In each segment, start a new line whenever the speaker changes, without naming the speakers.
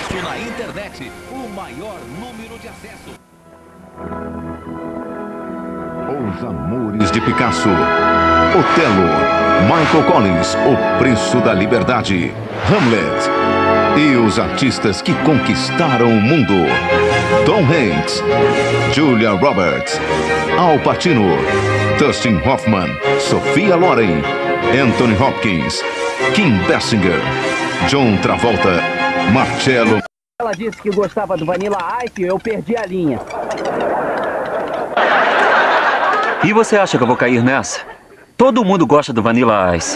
sucesso na internet. O maior número de acesso.
Os Amores de Picasso. Otelo. Michael Collins, O Preço da Liberdade. Hamlet. E os artistas que conquistaram o mundo. Tom Hanks. Julia Roberts. Al Pacino. Dustin Hoffman. Sophia Loren. Anthony Hopkins. Kim Basinger. John Travolta. Marcello.
Ela disse que gostava do Vanilla Ice e eu perdi a linha.
E você acha que eu vou cair nessa? Todo mundo gosta do Vanilla Ice.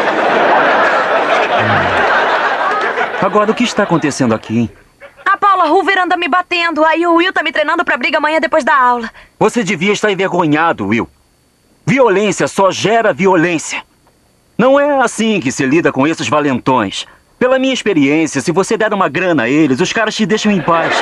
Agora, o que está acontecendo aqui, hein?
A Paula Hoover anda me batendo. Aí o Will tá me treinando pra briga amanhã depois da aula.
Você devia estar envergonhado, Will. Violência só gera violência. Não é assim que se lida com esses valentões. Pela minha experiência, se você der uma grana a eles, os caras te deixam em paz.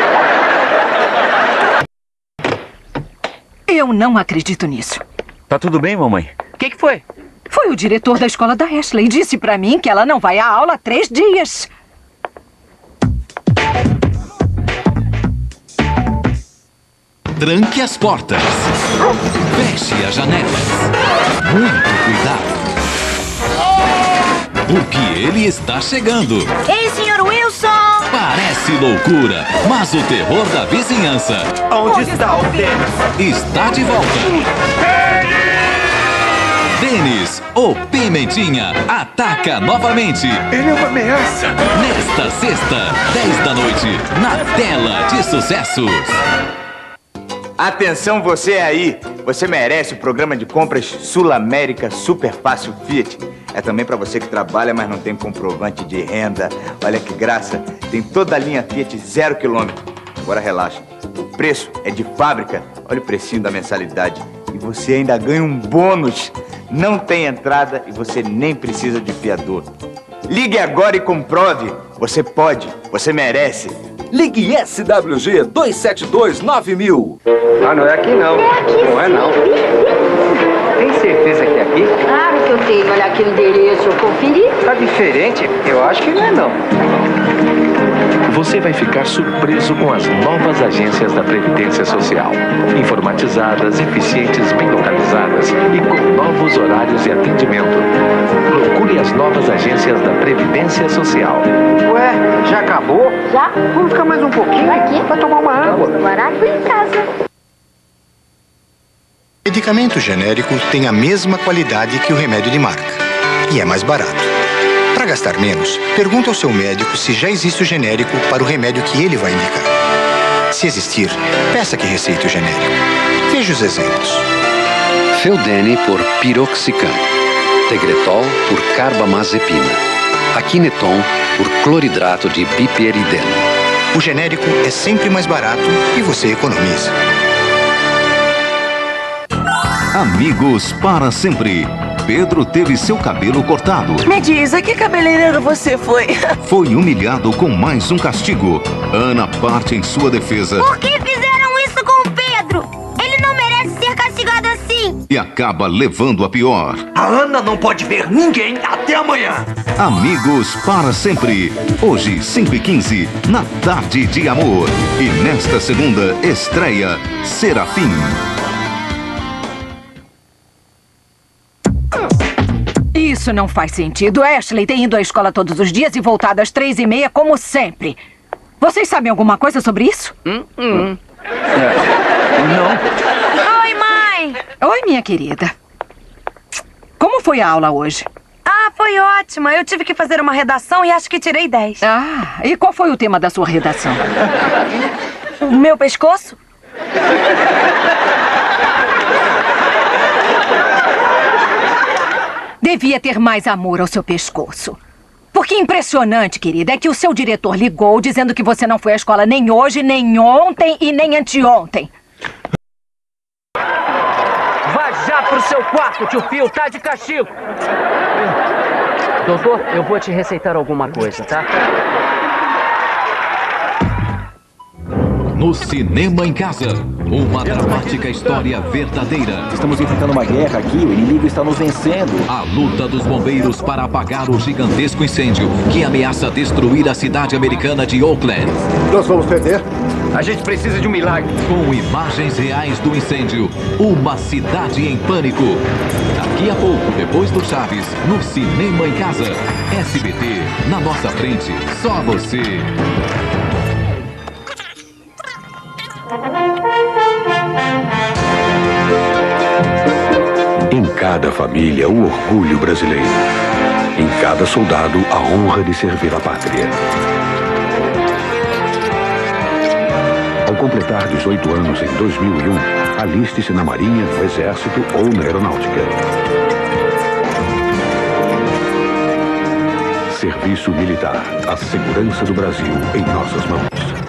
Eu não acredito nisso.
Tá tudo bem, mamãe? O que foi?
Foi o diretor da escola da Ashley. Disse pra mim que ela não vai à aula há 3 dias.
Tranque as portas. Feche as janelas. Muito cuidado. Porque ele está chegando.
Ei, Sr. Wilson!
Parece loucura, mas o terror da vizinhança
Onde está o Denis?
está de volta. Denis, o Pimentinha, ataca novamente.
Ele é uma ameaça.
Nesta sexta, 10 da noite, na tela de sucessos.
Atenção você aí, você merece o programa de compras Sul América Super Fácil Fiat. É também para você que trabalha, mas não tem comprovante de renda. Olha que graça, tem toda a linha Fiat 0 km. Agora relaxa, o preço é de fábrica. Olha o precinho da mensalidade. E você ainda ganha um bônus. Não tem entrada e você nem precisa de fiador. Ligue agora e comprove. Você pode, você merece.
Ligue SWG 272-9000.
Ah, não é aqui não.
É aqui.
Não é não. Tem certeza que é aqui?
Claro que eu tenho. Olha aqui o endereço, eu conferi.
Tá diferente? Eu acho que não é não.
Você vai ficar surpreso com as novas agências da Previdência Social. Informatizadas, eficientes, bem localizadas e com novos horários de atendimento. Procure as novas agências da Previdência Social.
Ué, já acabou?
Já?
Vamos ficar mais um pouquinho?
Aqui?
Vai tomar uma água.
Barato em casa.
Medicamento genérico tem a mesma qualidade que o remédio de marca e é mais barato. Para gastar menos, pergunte ao seu médico se já existe o genérico para o remédio que ele vai indicar. Se existir, peça que receite o genérico. Veja os exemplos.
Feudene por piroxicam, Tegretol por carbamazepina, Aquineton por cloridrato de piperideno.
O genérico é sempre mais barato e você economiza.
Amigos para sempre. Pedro teve seu cabelo cortado.
Me diz, a que cabeleireiro você foi?
Foi humilhado com mais um castigo. Ana parte em sua defesa.
Por que fizeram isso com o Pedro? Ele não merece ser castigado assim.
E acaba levando a pior.
A Ana não pode ver ninguém até amanhã.
Amigos para sempre. Hoje, 5h15, na Tarde de Amor. E nesta segunda, estreia Serafim.
Isso não faz sentido. Ashley tem ido à escola todos os dias e voltado às 3h30, como sempre. Vocês sabem alguma coisa sobre isso?
Não.
Oi, mãe!
Oi, minha querida. Como foi a aula hoje?
Ah, foi ótima. Eu tive que fazer uma redação e acho que tirei 10.
Ah, e qual foi o tema da sua redação?
O meu pescoço?
Devia ter mais amor ao seu pescoço. Porque impressionante, querida, é que o seu diretor ligou dizendo que você não foi à escola nem hoje, nem ontem e nem anteontem.
Vá já pro seu quarto, tio Phil, tá de castigo. Doutor, eu vou te receitar alguma coisa, tá?
no Cinema em Casa. Uma dramática história verdadeira.
Estamos enfrentando uma guerra aqui, o inimigo está nos vencendo.
A luta dos bombeiros para apagar o gigantesco incêndio que ameaça destruir a cidade americana de Oakland.
Nós vamos perder?
A gente precisa de um milagre.
Com imagens reais do incêndio, uma cidade em pânico. Daqui a pouco, depois do Chaves, no Cinema em Casa. SBT, na nossa frente, só você.
Em cada família, o orgulho brasileiro. Em cada soldado, a honra de servir a pátria. Ao completar 18 anos em 2001, aliste-se na Marinha, no Exército ou na Aeronáutica. Serviço Militar. A segurança do Brasil em nossas mãos.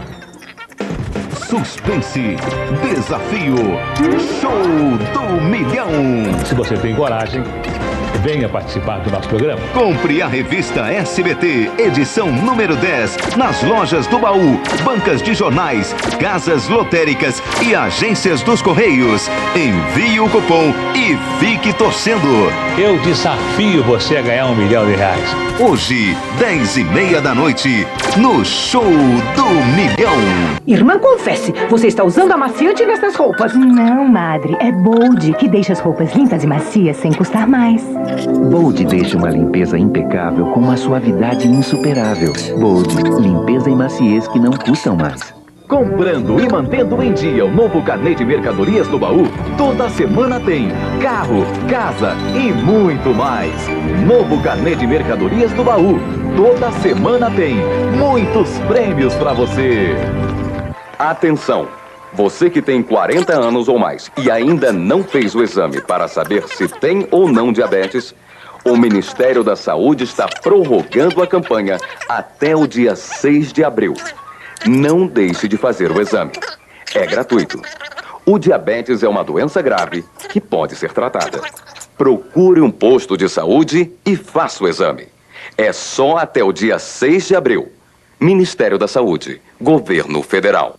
Suspense, desafio, show do milhão.
Se você tem coragem, venha participar do nosso programa.
Compre a revista SBT, edição número 10, nas lojas do Baú, bancas de jornais, casas lotéricas e agências dos Correios. Envie o cupom e fique torcendo.
Eu desafio você a ganhar R$1 milhão.
Hoje, 10h30 da noite, no Show do Milhão.
Irmã, confesse, você está usando amaciante nessas roupas.
Não, madre, é Bold, que deixa as roupas limpas e macias sem custar mais.
Bold deixa uma limpeza impecável com uma suavidade insuperável. Bold, limpeza e maciez que não custam mais.
Comprando e mantendo em dia o novo carnê de mercadorias do Baú, toda semana tem carro, casa e muito mais. Novo carnê de mercadorias do Baú, toda semana tem muitos prêmios para você.
Atenção! Você que tem 40 anos ou mais e ainda não fez o exame para saber se tem ou não diabetes, o Ministério da Saúde está prorrogando a campanha até o dia 6 de abril. Não deixe de fazer o exame. É gratuito. O diabetes é uma doença grave que pode ser tratada. Procure um posto de saúde e faça o exame. É só até o dia 6 de abril. Ministério da Saúde, Governo Federal.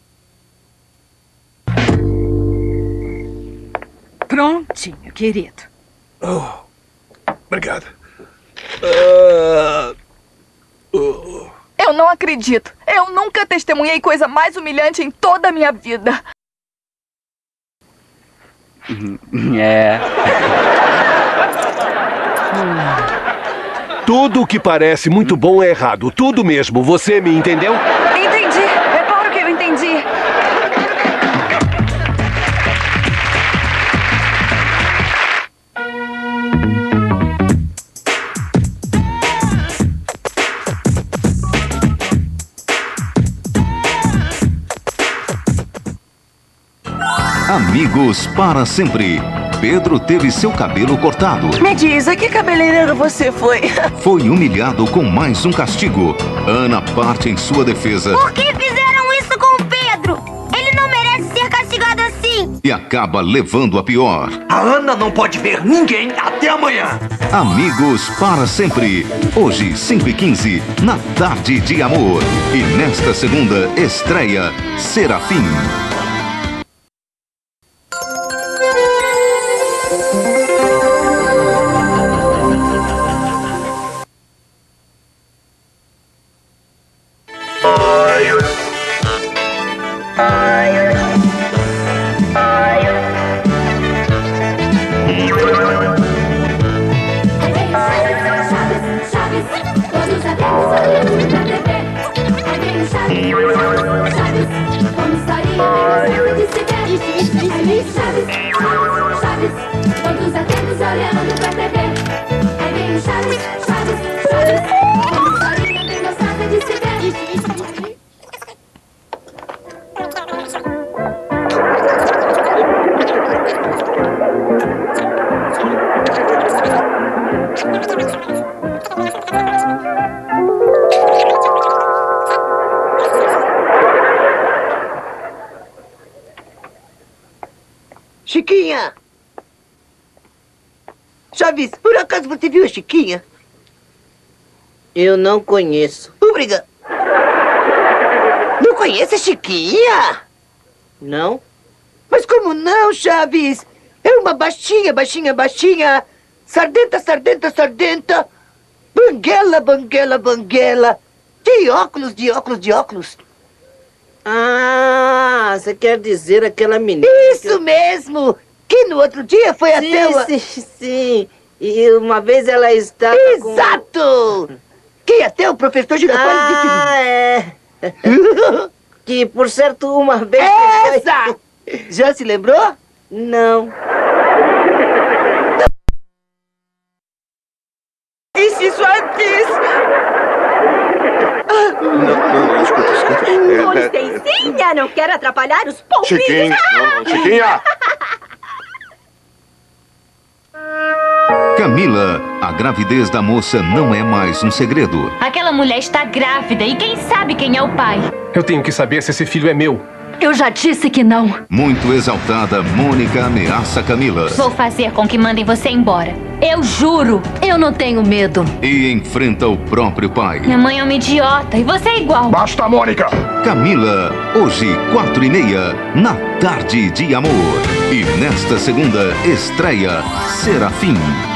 Prontinho, querido.
Oh, obrigado.
Eu não acredito. Eu nunca testemunhei coisa mais humilhante em toda a minha vida.
Tudo que parece muito bom é errado. Tudo mesmo. Você me entendeu?
Entendi. É claro que eu entendi.
Amigos para sempre. Pedro teve seu cabelo cortado.
Me diz, a que cabeleireiro você foi?
Foi humilhado com mais um castigo. Ana parte em sua defesa.
Por que fizeram isso com o Pedro? Ele não merece ser castigado assim.
E acaba levando a pior.
A Ana não pode ver ninguém até amanhã.
Amigos para sempre. Hoje, 5h15, na Tarde de Amor. E nesta segunda, estreia Serafim.
Chiquinha! Chaves, por acaso você viu a Chiquinha? Eu não conheço. Obrigado. Não conheço. conhece a Chiquinha?
Não.
Mas como não, Chaves? É uma baixinha, baixinha, baixinha. Sardenta, sardenta, sardenta. Banguela, banguela, banguela. De óculos, de óculos, de óculos.
Ah, você quer dizer aquela menina...
Isso mesmo! Que no outro dia foi até o...
Sim. E uma vez ela estava
Exato! Que até o professor Girafales disse...
é. Que, por certo, uma vez...
Essa! Já se lembrou?
Não.
Disse isso antes!
Não, escuta.
Com licencinha, não quero atrapalhar os polvilhos.
Chiquinha, Chiquinha!
Camila, a gravidez da moça não é mais um segredo.
Aquela mulher está grávida e quem sabe quem é o pai?
Eu tenho que saber se esse filho é meu.
Eu já disse que não.
Muito exaltada, Mônica ameaça Camila.
Vou fazer com que mandem você embora. Eu juro.
Eu não tenho medo.
E enfrenta o próprio pai.
Minha mãe é uma idiota e você é igual.
Basta, Mônica!
Camila, hoje, 4h30, na Tarde de Amor. E nesta segunda, estreia Serafim.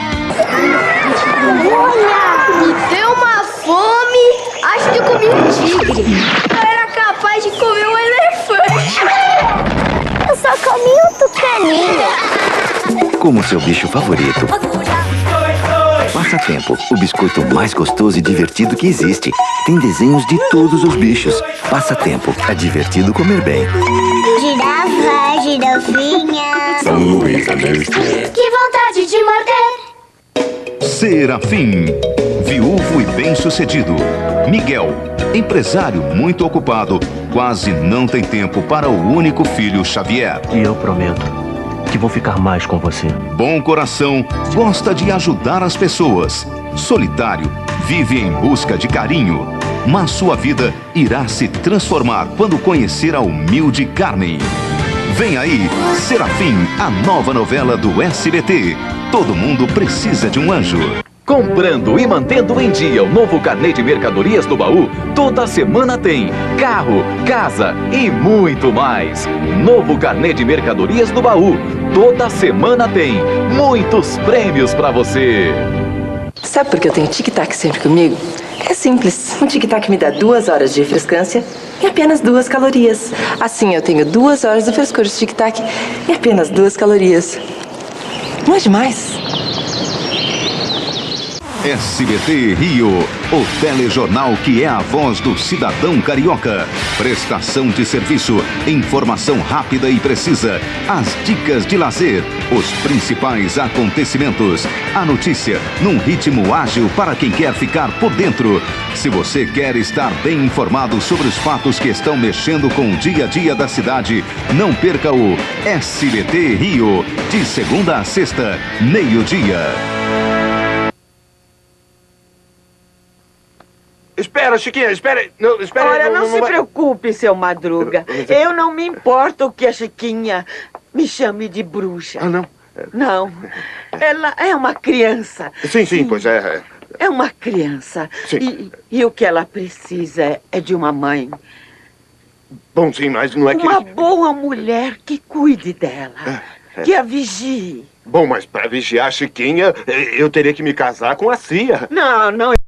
Olha, me deu uma fome. Acho que eu comi um tigre. Eu era capaz de comer um elefante. Eu só comi um tucaninho.
Como seu bicho favorito. Passatempo, o biscoito mais gostoso e divertido que existe. Tem desenhos de todos os bichos. Passatempo, é divertido comer bem.
Girafa, girafinha.
São Luís, América.
Que vontade de morder.
Serafim, viúvo e bem-sucedido. Miguel, empresário muito ocupado, quase não tem tempo para o único filho Xavier.
E eu prometo que vou ficar mais com você.
Bom coração, gosta de ajudar as pessoas. Solitário, vive em busca de carinho. Mas sua vida irá se transformar quando conhecer a humilde Carmen. Vem aí, Serafim, a nova novela do SBT. Todo mundo precisa de um anjo.
Comprando e mantendo em dia o novo carnê de mercadorias do baú, toda semana tem carro, casa e muito mais. Novo carnê de mercadorias do baú, toda semana tem muitos prêmios pra você.
Sabe por que eu tenho tic-tac sempre comigo? É simples. Um tic-tac me dá 2 horas de refrescância e apenas 2 calorias. Assim eu tenho 2 horas de frescor de tic-tac e apenas 2 calorias. Não é demais?
SBT Rio, o telejornal que é a voz do cidadão carioca. Prestação de serviço, informação rápida e precisa, as dicas de lazer, os principais acontecimentos, a notícia num ritmo ágil para quem quer ficar por dentro. Se você quer estar bem informado sobre os fatos que estão mexendo com o dia a dia da cidade, não perca o SBT Rio, de segunda a sexta, meio-dia.
Espera, Chiquinha, espera. Não, espera.
Olha, não se preocupe, seu Madruga. Eu não me importo que a Chiquinha me chame de bruxa.
Ah, não?
Não. Ela é uma criança.
Sim, pois é.
É uma criança.
Sim.
E o que ela precisa é de uma mãe.
Bom, sim, mas não é que...
Uma boa mulher que cuide dela. Que a vigie.
Bom, mas para vigiar a Chiquinha, eu teria que me casar com a Cia.
Não.